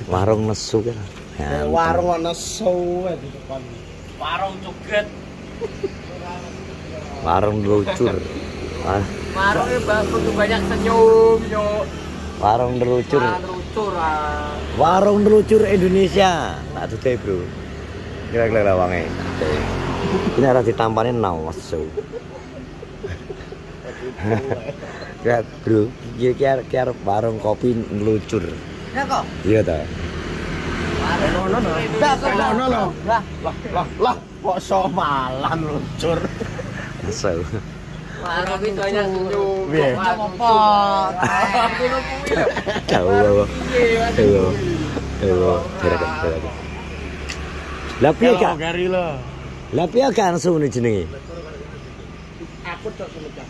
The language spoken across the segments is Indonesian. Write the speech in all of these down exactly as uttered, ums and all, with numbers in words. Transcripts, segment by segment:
Warung nesu kan. Ya, warung nesu di depan. Warung joget. Warung lucur. Ah. Warungnya bagus tuh banyak senyum, yo. Warung delucur. Delucur. Warung delucur Indonesia. Tak tutup, Bro. Kira-kira lawange. Ini harus ditampanin nesu. Ya, Bro, kira-kira warung kopi lucur. Ya kok? Iya ta. Ono lho. Ono lho. Lah, lah, lah, kok somalan lucur. Nesu. Warung itu banyak senyum. Piye? Apa? Tahu. Tahu. Tahu. Kira-kira. Lah piye gak? Gari lho. Lah piye gak nesu ni jenenge? Aku tok semecah.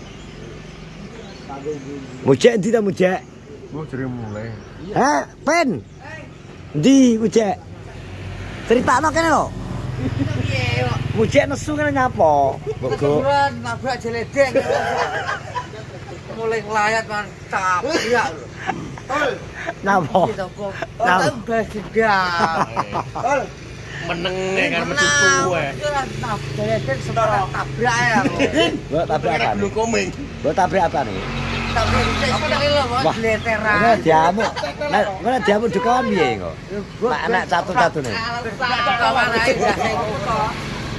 Mujek ndi ta mujek? Gua jere mulai. Hah? Pen? Ndi mujek? Critakno kene lho. Piye kok? Mujek nesu kene nyapa? Mbok Kebetulan nabrak jeledeng. Mulai ngelayat kan tabrak lho. nyapa? Gitu kok. Orang udah gedang. Meneng kan mecucu wae. Jeledeng setelah tabrak ya. Mbok tabrak apa? Lu komeng. Mbok tabrak apa nih? Tabrak sekali lho, Mas. Leteran. Mana diamuk? Nah, mana diamuk dikawan piye kok? Nek anak satu-satune. Kawan ae biasa iku kok.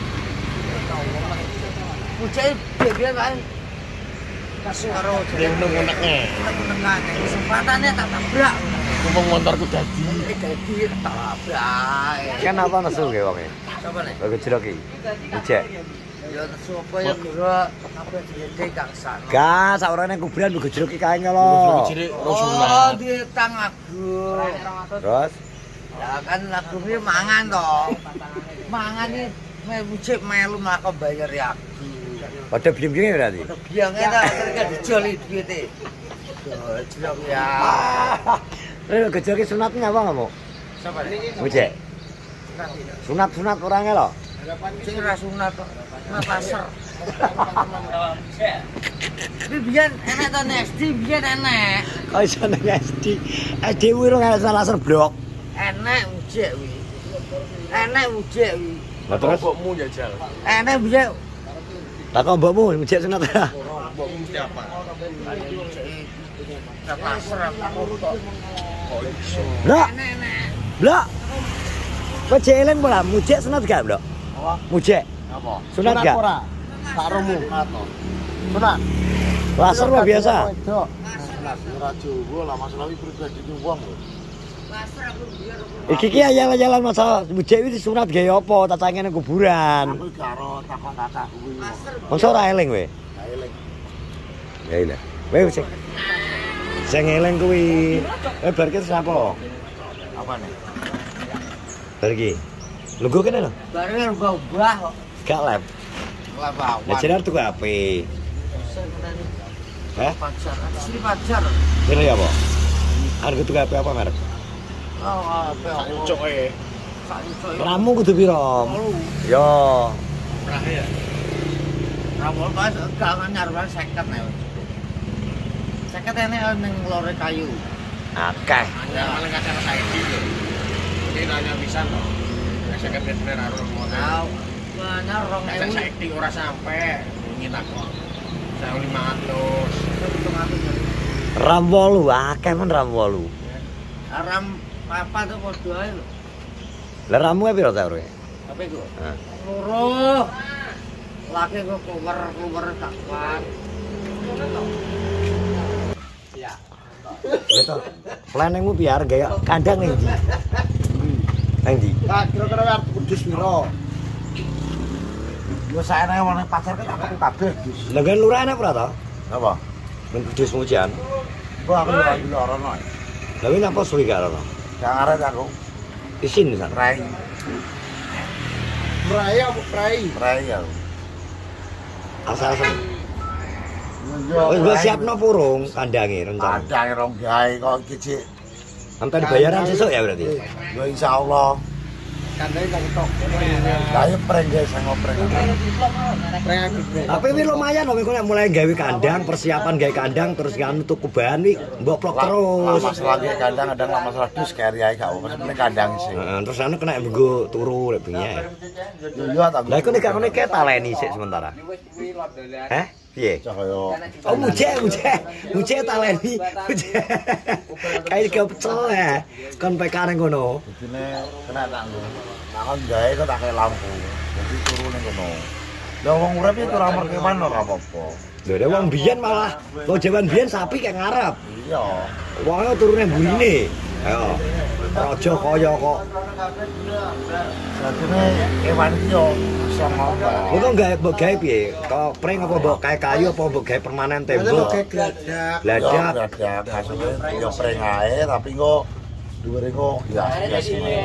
Mujek dia kan kasih karo Yang neng-neneknya. menengan kesempatannya tak tabrak. Ngomong motorku dadi. Dadi tabrak. Kenapa nesu ge wonge? Coba nek. Kok jero ki. Mujek. Ya sopo ya kira kabeh jeledeng gak kesana. Gas, saurane kuburan mbok jero ki kae lho. Jere Oh, Rasulullah. di tang aku. Terus Ya kan lagu ini mangan toh. Mangan ini mujik melu mlako bayar ya aku. pada biang-biangnya berarti. Udah biangnya ta kerja dijoli duite. Jolok ya. Lha gejol ki sunatnya apa enggak, Mo? Sapa nek? Mujek. Sunat-sunat orangnya lho. Sing ra sunat kok. Sunat laser. Tapi biyen enek to S D, biyen enek. Kok iso nang S D. S D kuwi ora ana laser blok. Enek mujik wi. Enek mujik wi. Lah terus Mbokmu jajal. Enek mujik. tak kok mbokmu mujek sunat ya. Mbokmu mesti apa? Sunat laser aku kok. Blok, Enek enek. blok. Kok jeleng pola mujek sunat gak, Blok? Apa? Mujek. Apa? Sunat gak? ora? Saromu kato. Sunat. Laser mah biasa. Sunat ora Jawa lah masalah iki pribadi wong lho. Laser aku biar aku. Iki ki ayal-ayalan masalah mujek iki sunat gawe apa? Tacange nang kuburan. Aku karo takon kakak kuwi. Laser. Masa ora eling kowe? Gak eling. Ya iya. Kowe sing sing eling kuwi. Eh bar ki sapa? Apa nih? Bar ki. Lho go kene lho. Bareng ubah-ubah kok. Gak lab. Lawan. Lah jenar tuku H P. Hah? Pacar, asli pacar. Ini ya apa? Harga tuku H P apa merek? Oh, apa aku? Cok e. Sak iso iki. Ramu kudu piro? Yo. Murah ya. Ramol pas gangan nyaruan seket nek. Seket enek ning lore kayu. Akeh. Ya paling kadang saiki lho. Ini nanya pisan lho. Nek seket bener karo modal. Tahu. Banyak rong Kadang ewu. saiki ora sampe. Wingi takon. Saya lima ratus. Ram wolu akeh men ram wolu. Ram apa tuh padha ae lho. Lah ramu piro ta ora? Apa iku? Hah. Loro. Laki kok kuwer-kuwer tak kuat. Ya. Beto. Planingmu biar gaya kandang ning ndi? Nang ndi? Nah, kira-kira arep kudus piro? Yo saene wong pasar kan aku kabeh, Gus. Lah kan lurah enak ora to? Napa? Men kudus mujian. Gua aku lagi lorono. Lah kuwi napa suwi gak ono? Gak ngaret aku. Isin pisan. Rai. Rai apa rai? Rai ya. Asal-asal. Wis mbok siapno purung kandange rencana. Padang rong gawe kok iki, Cik. Sampai dibayaran sesuk ya berarti. Yo insyaallah. kandangnya tak ketok. Kayak prank guys, saya ngoprek. Prank aku. Tapi ini lumayan loh, kok mulai gawe kandang, persiapan gawe kandang terus kan tuku bahan nih, mbok plok terus. Masalah ge kandang ada nggak masalah dus kari ae gak apa sebenarnya kandang sih. Heeh, terus anu kena minggu turu lek bengi ae. Yo yo tak. Lah iku nek ngene ke taleni sik sementara. Heh? Piye? Cahyo. Oh muje muje. Muje taleni. Muje. Kayak ke pecel ya. Kon pekane ngono. Dene kena tak nggo. Nakon gawe kok tak kayak lampu. Jadi turu ning kono. Lah wong urip iki ora merkewan ora apa-apa. Lho ada wong biyen malah wong jaman biyen sapi kayak ngarep. Iya. Wong turune burine. Ayo. Raja kaya kok. Jadine kewan iki yo iso ngomong. Kok gawe mbok gawe piye? Kok pring apa mbok kae kayu apa mbok gawe permanen tembok? Geladak. Bladak. Ada kasune yo pring ae tapi kok dhuwure kok biasa-biasa.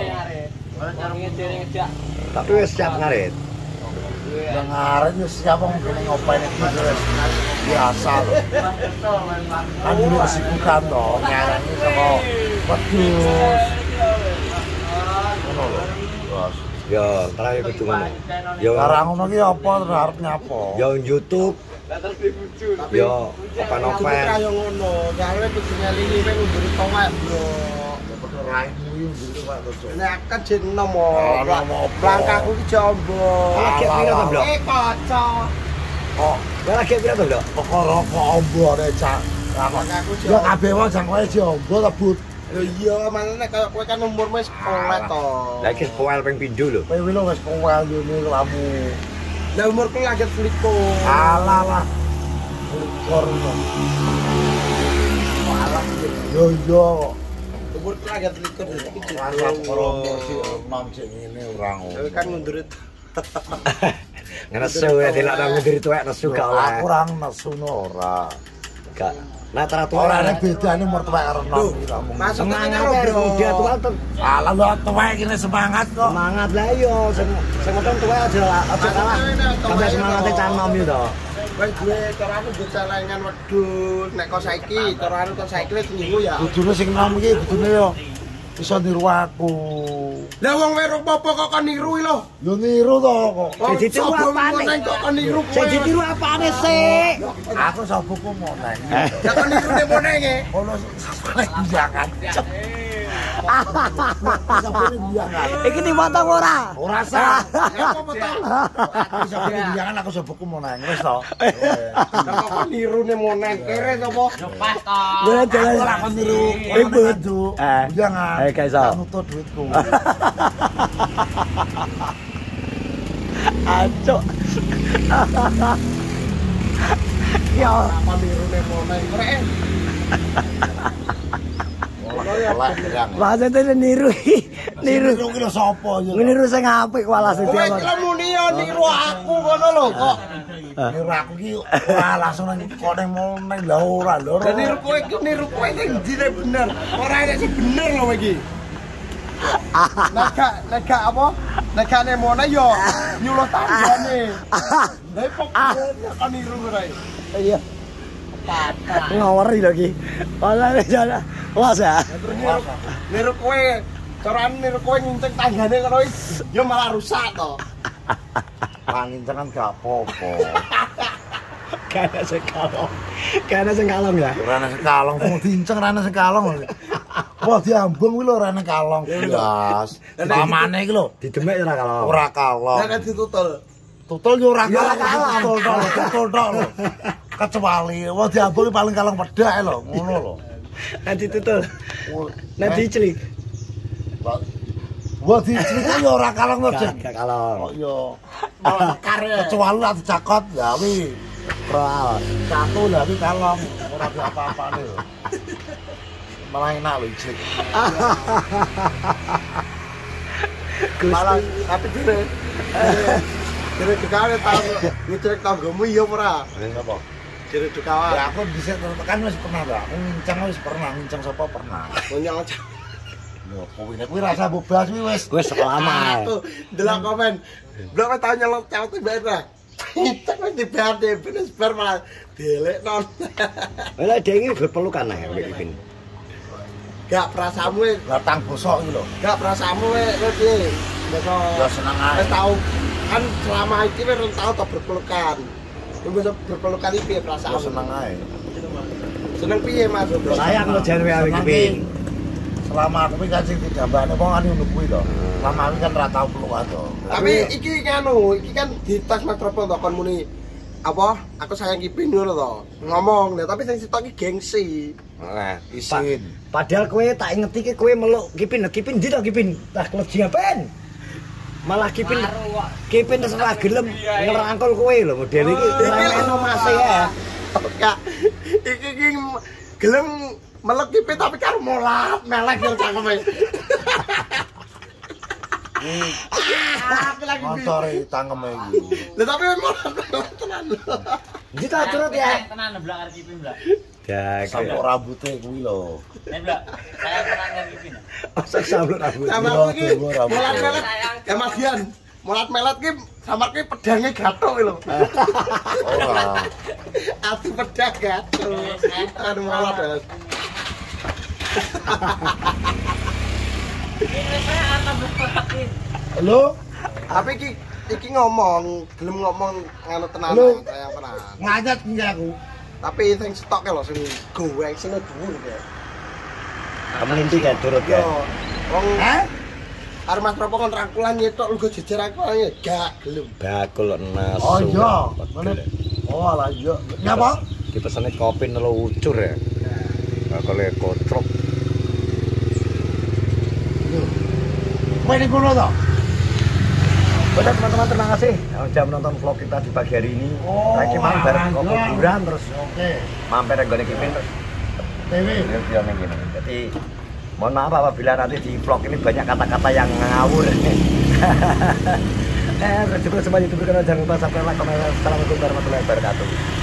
Tapi wis siap ngarit. Yang ngaret ya siapa mungkin ngopain itu wis biasa loh. Kan dulu kesibukan toh, ngaret ini sama wedhus. Ngono lho. Bos. Ya, terakhir kudu ngono. Ya Sekarang ngono ki apa terus arep nyapa? ya YouTube. Ya apa novel. Kaya ngono, jare kudu ngelingi ning ngguri tongak, Bro. Raimu iki nduri Pak Tojo. Nek kan jen nomo. Ah, nomo apa? Langkahku ki jombo. Lagi pira to, Blok? Eh kaca. Kok Lah lagi pira to, Blok? perkara kok ombo nek cak. Langkahku Ya kabeh wong jang kowe jombo tebut. Lho iya, makane kaya kowe kan umurmu wis sekolah to. Lagi spoil ping pindho lho. Kowe wis wis kowel ngene lamu. Lah umurku lagi fliko. Alah lah. Kor. Alah. Yo yo. Umurku lagi fliko iki Rasa promo sih nom sing ngene ora ngono. Kowe kan mundurit. Nesu ya dilak nang ngendiri tuwek nesu gak oleh. Aku ora nesu ora. Gak. Nah tara tuwek Ora ana bedane umur tuwek karo nom iki kamu. semangat ya udah tuwek tuh. Alah lho tuwek iki semangat kok. Semangat lah yo sing sing ngoten tuwek aja aja kalah. Sampai semangate canom yo to. Kowe duwe carane duwe celengan wedhus. Nek kok saiki carane kok saiki wis niku ya. Kudune sing nom iki kudune yo iso niru aku. Lah wong weru apa kok kon niru lho. Yo niru to kok. Sing ditiru apane? Kok kon niru kowe. Sing ditiru apane sik? Aku sabuku moneng. Ya kon niru ne monenge. Ono sampe jangan. Sampe jangan. Iki dipotong ora? Ora sah. Ya apa potong. Bisa jangan aku sabuku moneng wis to. Lah kok kon niru ne moneng kere sapa? Pas to. Gue jalan Ora kon niru. Ribut. Eh. Jangan. Eh, gak iso. Nutut duitku. Acok. Ya, Apa niru ne moneng kere. maksudnya niru niru Niru ki lho sapa ya? niru sing apik walas Kowe iki. iki lho muni yo niru aku ngono lho kok. Niru aku ki ora langsung nang kok ning moneng lha ora lho. Lah niru kowe iki niru kowe sing jine bener. Ora ana sing bener lho kowe iki. Nek gak nek gak apa? Nek gak ne moneng yo nyuluh tanggane. Lah kok kok niru kowe. Iya. Ngawari lagi. Wala jana. Was ya. Niru kowe, carane niru kowe nginceng tanggane ngono iki yo malah rusak to. Panginten kan gak apa-apa. Kana sing kalong. Kana sing kalong ya. Ora ana sekalong, mau diinceng ora ana sekalong. Wah diambung kuwi lho ora ana kalong. Blas. Pamane iki lho, Didemek ora kalong. ora kalong. Nek ditutul. Tutul yo ora Ya, ora kalong, kalong. tutul tok, tutul tok lho. Kecuali wah diambung iki paling kalong pedhak lho, ngono lho. Nanti tutul. Nanti celik. Wah dicelik yo ora kalong lho, Cek. Gak kalong. Kok yo malah mekar kecuali lah dicakot ya wi. Proal. Satu lah wi kalong, ora ada apa-apane lho. Malah enak lho celik. Malah tapi dire. Dire dikane tau ngecek tanggomu iya ora? Apa? Dire dikawa. Ya aku bisa tekan wis pernah ta. Aku ngincang wis pernah, ngincang sapa pernah. Nyong Yo kuwi nek kuwi rasa bebas kuwi wis. Gue selama. Tuh, delok komen. Blok kowe tau nyelot cewek mbak ora? Itu wis dibade benes bar malah delek non. Lah dhewe berpelukan ae kowe iki. Gak perasamu Batang bosok iki lho. gak perasamu kowe piye? besok. Ya seneng ae. Wis tahu kan selama iki wis tahu to berpelukan. Wis berpelukan iki piye Ya perasaan? seneng ae. Seneng piye Mas? Sayang lo jan wae iki pin. Selama aku iki kan sing didambane wong kan ngono kuwi to. Selama aku kan ra tau pelukan to. Tapi iki anu, iki kan di tas Mas Tropo to kon muni apa? Aku sayang Kipin ngono to. Ngomong, nah, tapi sing sitok iki gengsi. Nah, Isin. padahal kowe tak ingeti ki kowe meluk Kipin, Kipin ndi to Kipin? Tah kleji apen. Malah Kipin Kipin wis ora gelem ngerangkul kowe lho model iki ora Mas ya. Kak, iki iki gelem melek Kipin tapi karo molat melek yo cangkeme. Aku lagi Montore tangkeme iki. Lah tapi molat tenan. Ndi ta turut ya? Tenan blak arep Kipin blak. Ya, Sampok rambute kuwi lho. Nek blak, saya tenan karo Kipin. Sak sabluk rambut. Sama Iya, aku iki tunggu rambut. molat melet. Ya Mas Dian, molat melet ki samar ki pedange gathuk lho. Ora. Ati pedang gathuk. Aduh molat ya. Ini saya akan berpetin. Lho, Tapi iki iki ngomong, gelem ngomong ngono tenan Halo. saya pernah. ngajak iki aku. Tapi sing stoke lho sing goweng sing dhuwur ya. Kamu inti kan turut ya. Yo, wong Hah? karo Mas Tropo kon rangkulan nyetok lugo jejer aku ae gak gelem. Bakul nasu. Oh iya. Ngene. Oh alah iya. Nyapa? Dipesene kopi nelo ucur ya. Bakule kotrok. Kowe ning kono to? Oke teman-teman terima kasih sudah menonton vlog kita di pagi hari ini. Oh, Lagi mampir ke alah. kuburan terus Oke. mampir ke Gone Kipin terus T V. video yang gini. Jadi mohon maaf apabila nanti di vlog ini banyak kata-kata yang ngawur. Eh, terus juga semua youtuber jangan lupa subscribe, like, komen, assalamualaikum warahmatullahi wabarakatuh.